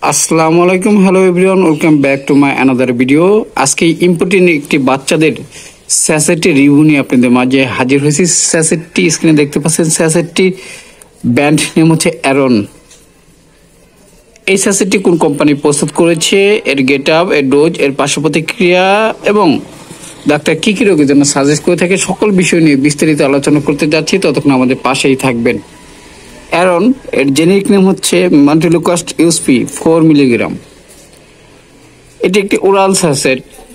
আসসালামু আলাইকুম, hello everyone, welcome back to my another video. আজকে ইম্পর্টেন্ট একটি বাচ্চাদের স্যাসেটটি রিভিউ নিয়ে আপনাদের মাঝে হাজির হয়েছি। স্যাসেটটি স্ক্রিনে দেখতে পাচ্ছেন। স্যাসেটটি ব্র্যান্ড নেম হচ্ছে অ্যারন। এই স্যাসেটটি কোন কোম্পানি প্রস্তুত করেছে, এর গেট আপ, এর ডোজ, এর পার্শ্ব প্রতিক্রিয়া এবং ডাক্তার কি কি রোগের জন্য সাজেস্ট করে থাকে, সকল বিষয় নিয়ে বিস্তারিত আলোচনা করতে যাচ্ছি। ততক্ষণ আমাদের পাশেই থাকবেন। অ্যারন এর জেনেরিক নেম হচ্ছে মন্টেলুকাস্ট ইউএসপি 4 মিলিগ্রাম। এটি একটি ওরাল স্যাসেট।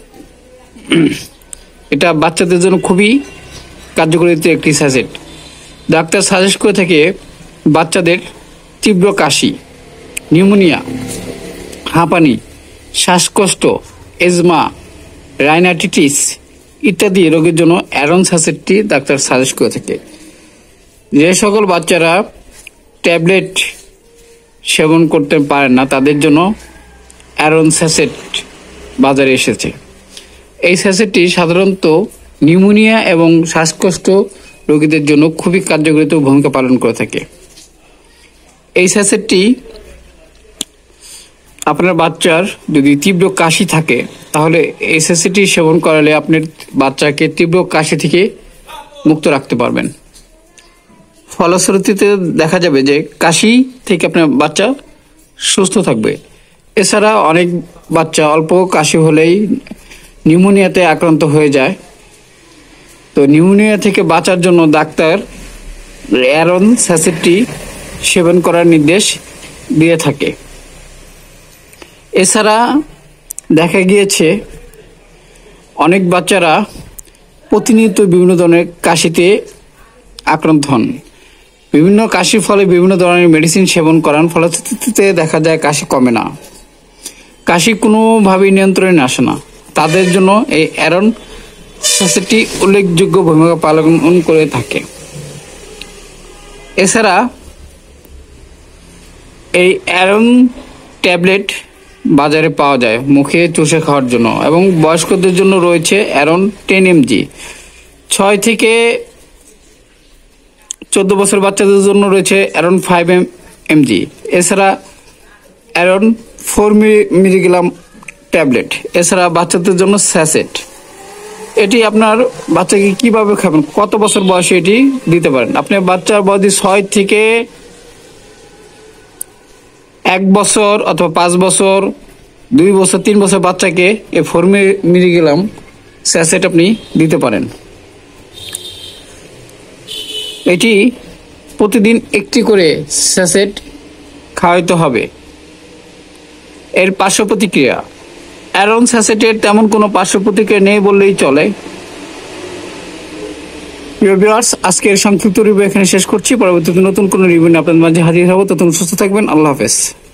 এটা বাচ্চাদের জন্য খুবই কার্যকরী একটি স্যাসেট। ডাক্তার সাজেস্ট করে থাকে বাচ্চাদের তীব্র কাশি, নিউমোনিয়া, হাঁপানি, শ্বাসকষ্ট, এজমা, রাইনাইটিস ইত্যাদি রোগের জন্য অ্যারন স্যাসেটটি ডাক্তার সাজেস্ট করে থাকে। যে সকল বাচ্চারা ট্যাবলেট সেবন করতে পারেন না তাদের জন্য অ্যারন স্যাসেট বাজারে এসেছে। এই স্যাসেটটি সাধারণত নিউমোনিয়া এবং শ্বাসকষ্ট রোগীদের জন্য খুবই কার্যকরী ভূমিকা পালন করে থাকে। এই স্যাসেটটি আপনার বাচ্চার যদি তীব্র কাশি থাকে তাহলে এই স্যাসেটটি সেবন করালে আপনার বাচ্চাকে তীব্র কাশি থেকে মুক্ত রাখতে পারবেন। ফলশ্রুতিতে দেখা যাবে যে কাশি থেকে আপনার বাচ্চা সুস্থ থাকবে। এছাড়া অনেক বাচ্চা অল্প কাশি হলেই নিউমোনিয়াতে আক্রান্ত হয়ে যায়। তো নিউমোনিয়া থেকে বাঁচার জন্য ডাক্তার অ্যারন স্যাসেটটি সেবন করার নির্দেশ দিয়ে থাকে। এছাড়া দেখা গিয়েছে অনেক বাচ্চারা প্রতিনিয়ত বিভিন্ন ধরনের কাশিতে আক্রান্ত হন। বিভিন্ন কাশির ফলে বিভিন্ন ধরনের মেডিসিন সেবন করান, ফলশ্রুতিতে দেখা যায় কাশি কমে না, কাশি কোনোভাবেই নিয়ন্ত্রণে আসে না। তাদের জন্য এই অ্যারন স্যাসেটটি উল্লেখযোগ্য ভূমিকা পালন করে থাকে। এছাড়া এই অ্যারন ট্যাবলেট বাজারে পাওয়া যায় মুখে চুষে খাওয়ার জন্য, এবং বয়স্কদের জন্য রয়েছে অ্যারন 10 mg। 6 থেকে 14 বছর বাচ্চাদের জন্য রয়েছে অ্যারন 5 mg। এছাড়া অ্যারন 4 মিলিগ্রাম ট্যাবলেট। এছাড়া বাচ্চাদের জন্য স্যাসেট। এটি আপনার বাচ্চাকে কিভাবে খাবেন, কত বছর বয়সে এটি দিতে পারেন। আপনার বাচ্চার বয়স 6 থেকে 1 বছর অথবা 5 বছর, 2 বছর, 3 বছর বাচ্চাকে এই 4 মিলিগ্রাম স্যাসেট আপনি দিতে পারেন। এটি প্রতিদিন একটি করে স্যাসেট খাওয়াইতে হবে। এর পার্শ্ব প্রতিক্রিয়া, অ্যারন স্যাসেটের তেমন কোনো পার্শ্ব প্রতিক্রিয়া নেই বললেই চলে। প্রিয় ভিউয়ার্স, আজকের সংক্ষিপ্ত রিভিউ এখানে শেষ করছি। পরবর্তীতে নতুন কোনো রিভিউ নিয়ে আপনাদের মাঝে হাজির হব। ততক্ষণ সুস্থ থাকবেন। আল্লাহ হাফেজ।